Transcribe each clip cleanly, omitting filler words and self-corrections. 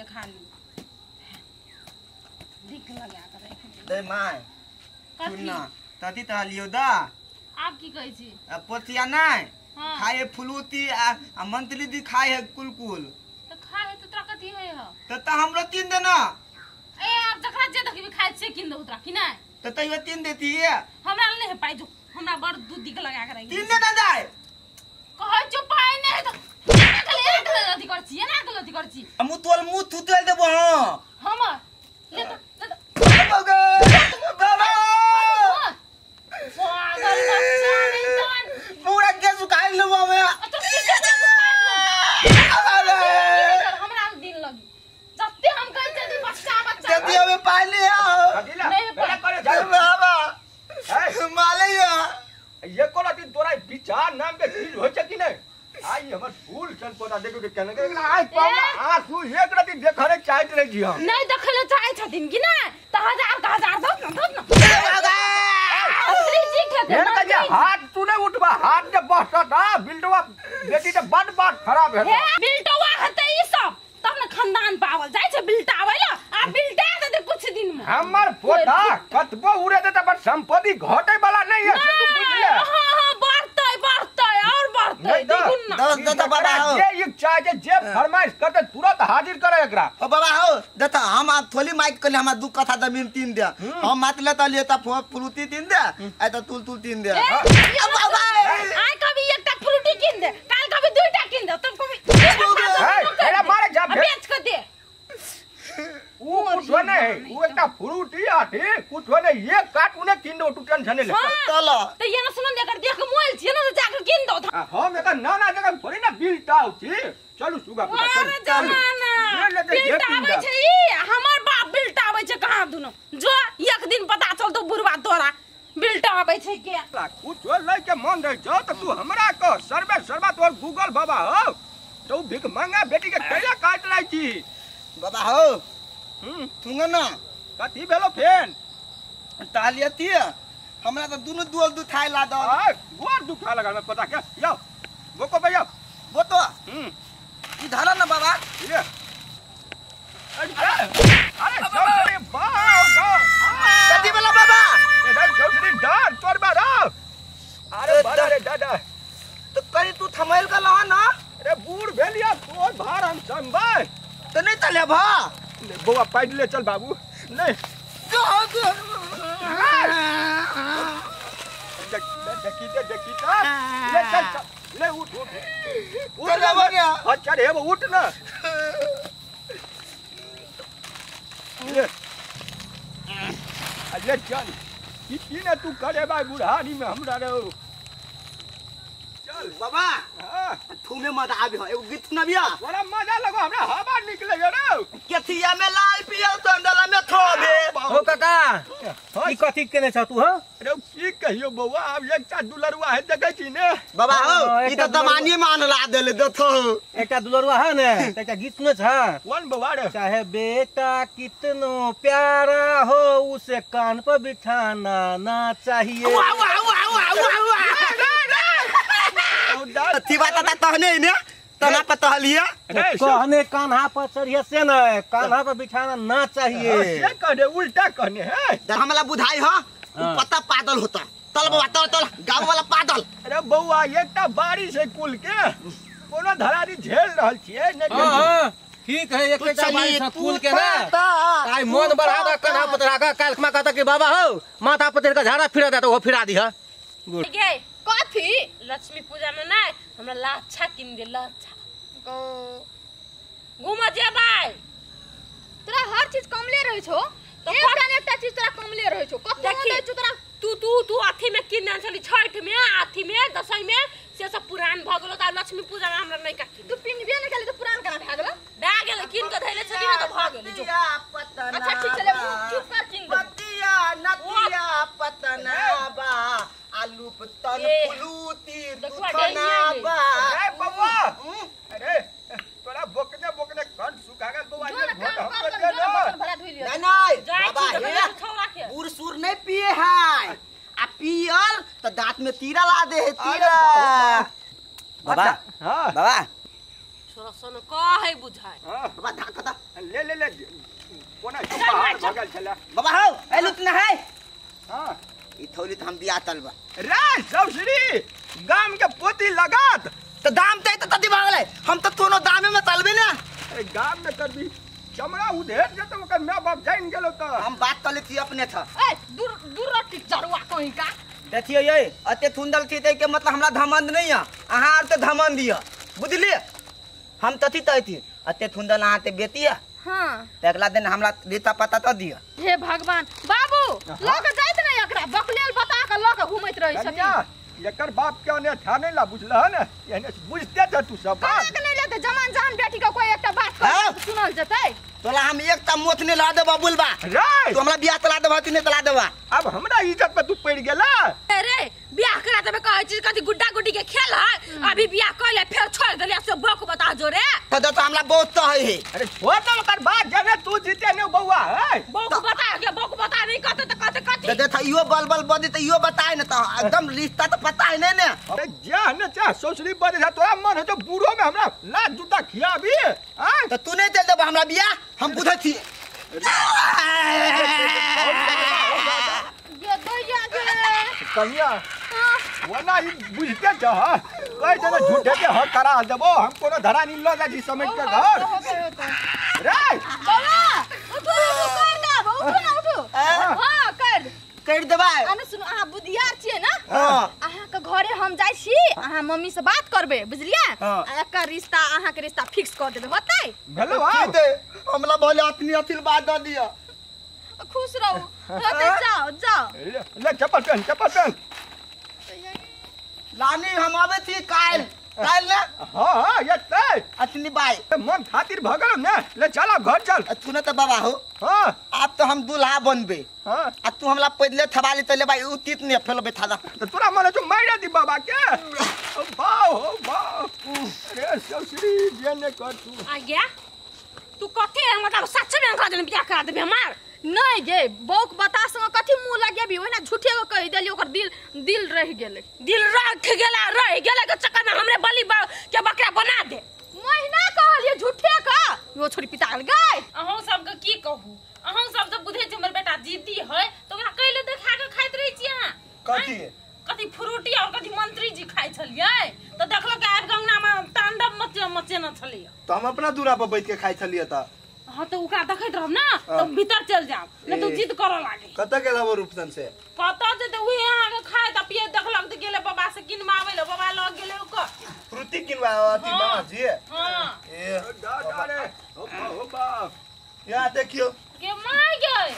खाली दिख लगा कर दे माय सुनना तती त लियो दा आप की कहै छी पोतिया नहीं खाए फुलूती आ मंथली दी खाए है कुल तो खाए है तो तोरा कथी है त हमरो 3 देना ए आप जकरा जे देखबी खाए से किन दो तोरा कि नहीं त तइयो 3 देती है हमरा नहीं है पाई जो हमरा बड़ दूध दिख लगा कर 3 देना जाए कहै जो पाई नहीं तो गलती करछी ना गलती करछी हमु तोल मुंह थुतल देबो हम ले तो बाबा पागल बच्चा इंसान पूरा के सुखाई लेबो हमें हमरा दिन लगी जत्ते हम कहै छी बच्चा जल्दी हमें पाई ले आओ नहीं करे जा बाबा मालैया ये कोला दिन तोरा विचार नाम के चीज होय छ कि नहीं आई हमर फूल चल पोता देखो के केना के आई पावला आंसू एक रति देखरे चाहत रही जी हम नहीं देखले चाहे छथिन कि नहीं त हजार दो ना जी के हेर के हाथ तू नहीं उठबा हाथ जे बसता बिल्डवा बेटी के बड़ बात खराब है बिल्टवा हते ई सब तब न खानदान पावल जाय छै बिल्टावैला आ बिल्टा दे कुछ दिन में हमर पोता कतबो उड़े दे त संपत्ति घटे वाला नहीं है तू बुझ ले हां बढ़तै और बढ़तै देखुन ना दस बाबा हो जे इच्छा जे फरमाइश करते तुरंत हाजिर करे एकरा ओ बाबा हो देखा हम थोली माइक करले हम दू कथा जमीन 3 दे हम मात ले त लेता फ्रूटी 3 दे आ त तुल 3 दे बाबा आइ कभी एकटा फ्रूटी किन दे काल कभी दुईटा किन दे तुम कभी अरे मारे जा बेच के दे वो कुछ नहीं वो एकटा फ्रूटी आठी कुछ नहीं ये काट उन्हें 3 दो टेंशन ले चलो त ये न सुन देकर देख मोबाइल छिए न जाकर किन दो हम एका नाना जगह थोड़ी ना बिल्टाउ छी चलू सुगा अरे जमाना बिल्टावे छै ई हमर बाप बिल्टावे छै कहां दुनो जो एक दिन पता चल तो बुढ़वा तोरा बिल्टावे छै के कुछ ले के मन रह छ त तू हमरा को सर्वा तोर गूगल बाबा हो तो भिख मांगा बेटी के कैला काट लाई छी बाबा हो तुंगा ना कथी भेलो फेन तालियती हमरा त दुनु दुल दुखाई ला द गोर दुखा लगा मैं पता क्या यो बोको भैया वो तो इधर ना बाबा ये अरे छोटे बाबा कथी वाला बाबा इधर छोटे डर तोर बारा अरे बड़ा रे दादा तो करी तू थमैल का ला ना अरे बूढ़ भेलिया तोर भार हम संभाय तो नहीं चले भा बउआ पैद ले चल बाबू नहीं देखी ले चल ले उठ चल गया अच्छा रे वो उठ ना ले चल कितनी ना तू करे भाई बुढ़ानी में हमरा रे चल बाबा ठूमे मत आबे एगो गीत सुनाबिया बड़ा मजा लगो हमरा हवा निकले रे केथिया में लाल पियल संडला में थोबे हो काका ई कथि केने छ तू हो अरे की कहियो बउआ अब एकटा दुलरुआ है देखे छी ने बाबा हो ई त दमानी मान ला देले देखो एकटा दुलरुआ है ने त एकटा गीत सुने छ कौन बउआ रे चाहे बेटा कितनो प्यारा हो उसे कान पर बिठाना ना चाहिए थी बात तहने ने तना पर तहलिया कहने कान्हा पर चढ़िए से न कान्हा पर बिठाना ना चाहिए ये कहने उल्टा कहने है हमला बुझाई हो पता पागल होता तल बाबा तल गांव वाला पागल अरे बउआ एकटा बारिश है कुल के कोनो धरारी झेल रहल छिए ने हां ठीक है एक बेटा बारिश कुल के ना आई मन बढ़ा द कान्हा पर रखा काल खमा कहता कि बाबा हो माथा पर तेरे का झाड़ा फिरा दे तो वो फिरा दी है गुड कथी लक्ष्मी पूजा में ना हमरा लाच्छा किन दे लाच्छा घूम जेबाई तोरा हर चीज कमले रहै छो तो एकटा चीज तोरा कमले रहै छो कत दै छो तोरा तू अथी में किन चली छठ में अथी में दसई में से सब पुरान भ गेलो त लक्ष्मी पूजा में हमरा नै का किन तू पिनबे नै खाली तो पुरान कना भा गेलो भा गेल किन के धैले छली ना त भ गेल जो अच्छा ठीक चले चुप कर किन दे पतिया नतिया पतना बा आलू पतन फुलूती दुखना बा अरे बउआ अरे तोरा बोकने कान सुखा गेल बउआ ये भोट हम कर दे भरा धोइ लियो नहीं जाय बाबा छी हे छौरा के बूढ़ सूर नहीं पिए है आ पियल तो दांत में तीरा ला दे है तीरा बाबा हां बाबा छोरा सन काहे बुझाय बाबा धाकता ले ले ले कोना बाहर भगल चला बाबा हो एलु त है हां ई थोली त हम बिया तलबा रे सौसरी गाम के पोती लगात त दाम ते त तदी भागले हम त तोनो दामे में तलबे ना अरे गाम में करबी चमड़ा उधेर जत ओकर मां बाप जाइन गेलो त हम बात तले थी अपने था ए दूर दूर रखी जड़वा कहीं का देखियो ये अते थुंदल थी ते के मतलब हमरा धमंद नहीं है अहां आर त धमंद दिया बुझली हम तथी तै थी अते थुंदल अहां ते बेती है हां त अगला दिन हमरा रीता पता त दिया हे भगवान बाबू लोग जाइत नहीं एकरा बकलेल बता के लोग घुमैत रही छथिन एकर बाप के ने था नहीं ला बुझला है ना एने बुझते त तू सब बात काहे नहीं लेते जवान जान बेटी का कोई एकटा बात कर सुनल जतै तोला हम एकटा मोथ ने ला देबा बुलबा रे तू हमरा बिया तला देबा तू ने तला देबा अब हमरा इज्जत पे तू पड़ गेला अरे बियाह करा तबे कहै छी कथि गुड्डा गुड्डी के खेल है अभी बियाह कइले फिर छोड़ देलिया से बक बता जो रे त हमरा बहुत त है अरे छोड़ दे ओकर बात जने तू जीते ने बउआ है बक बता नहीं कहते त कहते कथि दे था इहो बलबल बदी त इहो बताए न त एकदम रिश्ता त पता है ने अरे जा न चाह ससुरी बदे जा तोरा मन है तो बूढ़ो में हमरा लात जूता खियाबी हां त तू नहीं दे देबा हमरा बिया हम बुझै छी ये दैया गे कन्या वना ई बुझते छ कह देना झूठे के हक करा देबो हम कोनो धरा नी लो जा जी समझ के घर रे बाबा उठो कर दे उठो हां कर देबा आने सुनो अहाँ बुधियार छियै ना हां अहाँ के घरे हम जाय छी अहाँ मम्मी से बात करबे बुझलिए एकर रिश्ता अहाँ के रिश्ता फिक्स कर देबे होतै भेलो हमरा बोले अपनी अथिल बात द दिया खुश रहो होतै जाओ जाओ ले चप्पल पहन लानी हम आवे थी काल ने हां ये ते अथनी बाई मन खातिर भगल ने ले चला घर चल तूने तो बाबा हो हां आप तो हम दूल्हा बनबे हां आ तू हमरा पहले थबाली तले भाई उतित ने फेलबे थादा तो तोरा मन तो मार दी बाबा के वाह अरे ससुरी जेने कर तू आ गया तू कथि मतलब सच में अंकल बियाह करा देबे हमार नहीं गे बौक बता संग कथि मुंह लगेबी ओना झूठे को कह देली ओकर दिल रह गेलै दिल रख गेला के चक्कर में हमरे बलि के बकरा बना दे महीना कहलिए झूठे का वो छोरी पिता गल गए अहूं सब के की कहू अहूं सब जब बुझे छी हमर बेटा जिद्दी है तो ओकरा कइले देखा के खाइत रही छी अहाँ कथि फ्रूटी और कथि मंत्री जी खाइ छलिए तो देखलो के आब गंगना में तांडव मचे न छलिए तो हम अपना दूरा पर बैठ के खाइ छलिए त हां तो ओकरा देखैत रहब ना तो भीतर चल जाओ न तो जिद करऽ लागे कत के लाबो रूपसन से कत जे तो उहे यहां के खाय त पिए देखलक त गेले बाबा से किनमावे ले बाबा लग गेले ओकर फ्रूटी किनवा अथी बाबा जी हां ए दादा रे हो बाप यहां देखियो के मार गए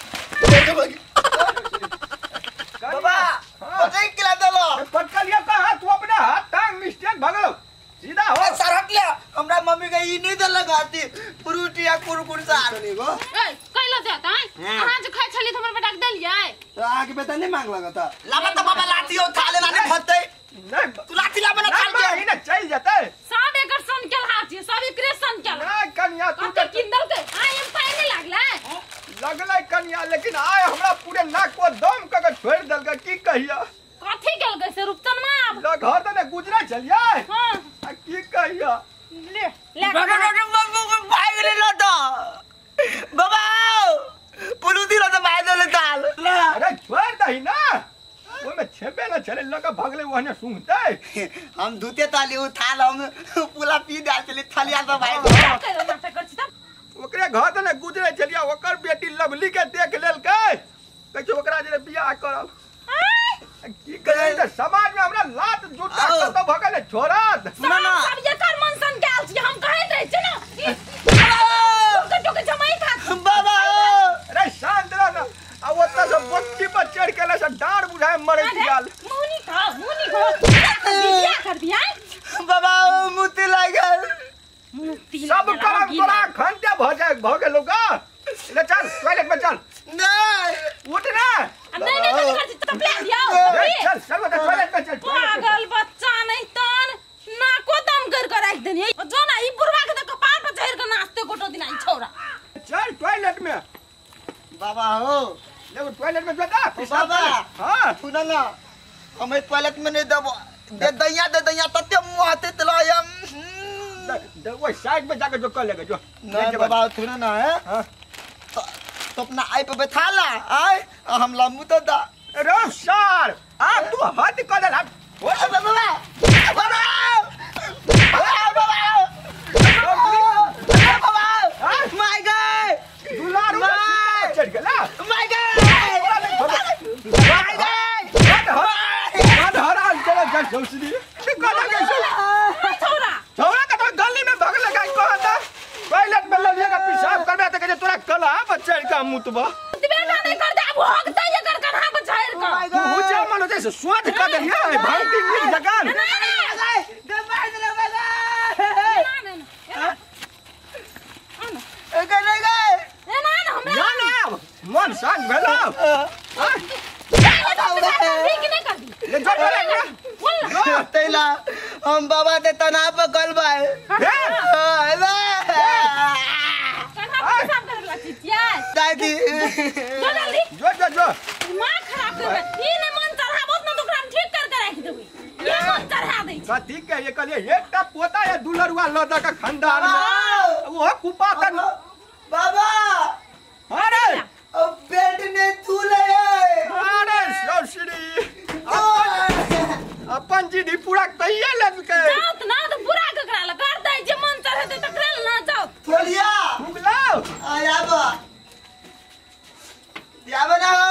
बाबा पता किला दलो पटकलिया कहां तू अपना हाथ टांग मिस्टेक भगलो सीधा हो सर हट ले हमरा मम्मी के ई नहीं दे लगाती फ्रूटी या कुरकुर सार नहीं गो ए कैला जाता है अहां जे खाय छली त हमर बेटा के देलियै तो आगे बेटा नहीं मांग लगता लाबा त बाबा लाठी उठा ले लाने फटते नहीं तू लाठी ला बना नहीं खा ही ना चल जाते सब एकर सन के हाथी सब एकरे सन के नहीं कन्या तू तू किंदल के आई एम पाए नहीं लागला लगलै कन्या लेकिन आय हमरा पूरे नाक को दम क के छोड़ देल के की कहिया कथि केल गै से रूपचन मां ल घर तने गुजरा चलिए हां की कहिया ले बाबा भाई गेले लटा बाबा पुलुदी लटा भाई देले दाल अरे छोड़ दही ना वो में छेबे ना चले लगा भागले वहने सुनते हम धुते ताली उठा ल हम पूला पी दे चले थलिया तो भाई कैला ना कर छी त ओकरे घर तने गुजरे चलिया ओकर बेटी लवली के देख लेल के कहै छै ओकरा जे बियाह करब की करे त समाज में हमरा लात जूता तो भगले छोड़त सुना ना सब ये कर मन सन गेल छी हम कहै रहे छी ना टोके जमाई खा बाबा अरे शांत रह ना आ ओता से बच्ची पर चढ़ के ले से डार बुझाए मरे दियाल मुनी खा बियाह कर दिया बाबा मुती लागल सब करम तोरा घंटे भगे लोग ले चल टॉयलेट में चल नहीं उठ ना नहीं तो प्लान दिया चल चल टॉयलेट में चल पागल बच्चा नहीं तन नाको दम कर रख देनी जो ना ई बुढ़वा के कपार पर चढ़ के नाचते कोटो दिन आई छोरा चल टॉयलेट में बाबा हो ले टॉयलेट में जा बाबा हां सुना ना हमें टॉयलेट में नहीं दबो दे दैया तते मुहते तलो हम वो साइड में जाकर जो कर लेगा जो नहीं बाबा थोड़ा ना है हाँ। तो अपना आई पे बैठा ला आए हम लम्बू तो दा रो सर आ तू हद कर ला माय गॉड दुलारू चढ़ गया माय गॉड हरान चला जा जोशी निकल गया छोरा छोरा का तो गली में भग लगा कहा था टॉयलेट में लगेगा पेशाब करबे त के तोरा कला बच्चा का मुतबा बेटा नहीं कर दे भोग दे ये कर कहां बचाएर का तू हो जा मानो जैसे स्वाद कर दे है भांति मिल जगह मन शांत भेलो ले जो तेला हम बाबा ते तना पे गलबाए दादी जो दिमाग खराब कर ई ने मन चढ़ाबो न तो काम ठीक कर के रख देबी ये मन चढ़ा दे कथी के ये कहलिए एकटा पोता है दुलरुआ लदा का खानदान में वो कुपातन बाबा अरे अब बेड ने झूले अरे ससुरी अपन जी दी पूरा तैया लदके जाओ ना तो पूरा ककरा ल कर दे जे मन चढ़े दे तकरा ना जाओ थोलिया भुगलाओ आया बा या बना